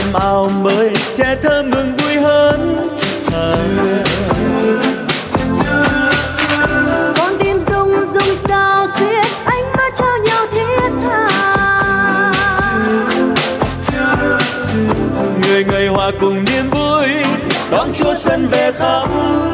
thêm áo mới, trẻ thơ mừng vui hơn. Con tim rung rung sao xuyên, ánh mắt trao nhau thiết tha. Người người hòa cùng niềm vui, đón Chúa Xuân về khắp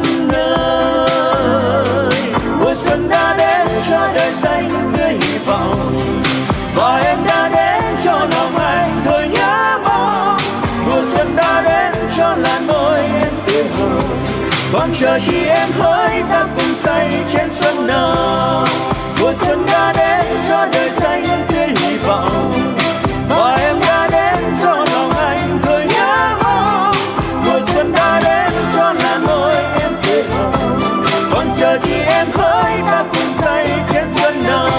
nơi. Mùa xuân đã đến cho đời xanh tươi hy vọng, và em đã đến cho lòng anh thôi nhớ mong. Mùa xuân đã đến cho làn môi em tươi hồng, còn chờ chi em hỡi ta cùng say trên xuân nào. Mùa xuân đã đến cho đời xanh tươi hy vọng, và em đã đến cho lòng anh thôi nhớ mong. Mùa xuân đã đến cho làn môi em tươi hồng, còn chờ chi em hỡi ta cùng say trên xuân nào.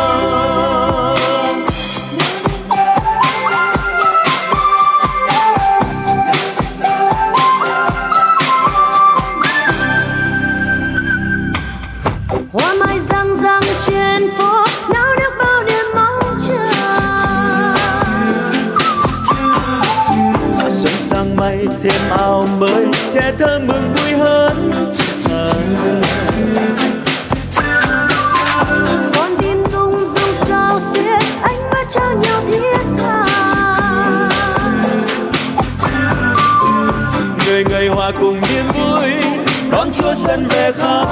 Hoa mai răng răng trên phố, náo nức bao niềm mong chờ. Xuân sang mây thêm áo mới, trẻ thơ mừng vui hơn. Con tim rung rung sao xuyên, ánh mắt trao nhau thiết tha. Người người hòa cùng niềm vui, đón Chúa Xuân về khắp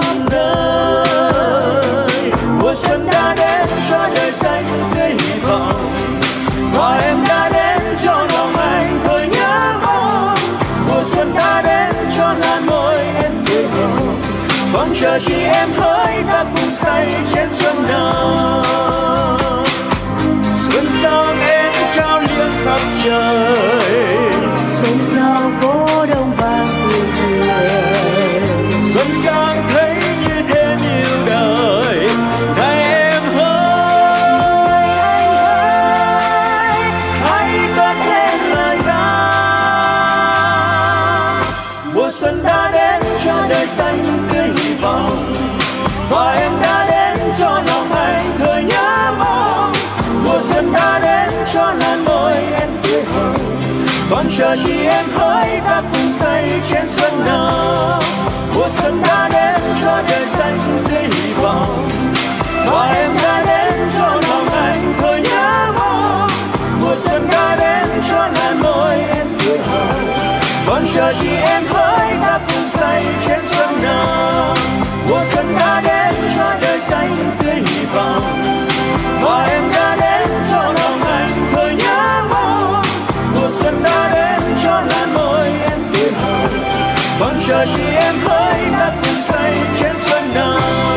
nơi. Mùa xuân đã đến cho đời xanh tươi hy vọng, và em đã đến cho lòng anh thôi nhớ mong. Mùa xuân đã đến cho làn môi em tươi hồng, còn chờ chi em hỡi ta cùng say trên xuân nào. Xuân sang em trao liếng khắp trời, Xuân sao phố đông vàng tươi cười. xuân sang thấy như thêm yêu đời. Này em hỡi, hãy cất lên lời ca. Mùa xuân đã đến cho đời xanh tươi hy vọng, và em đã đến cho lòng anh thời nhớ mong. Mùa xuân đã đến cho làn môi em tươi hồng, còn chờ chi em hỡi ta cùng say trên xuân nào. Mùa xuân đã đến cho đời xanh tươi hy vọng, và em đã đến cho lòng anh thôi nhớ mong. Mùa xuân đã đến cho làn môi em tươi hồng, còn chờ chi em hỡi ta cùng say trên xuân nào. Mùa xuân đã đến cho đời xanh tươi hy vọng, và em đã đến cho lòng anh thôi nhớ mong. Mùa xuân đã đến cho làn môi em tươi hồng, còn chờ chi em hỡi ta cùng say trên xuân nào.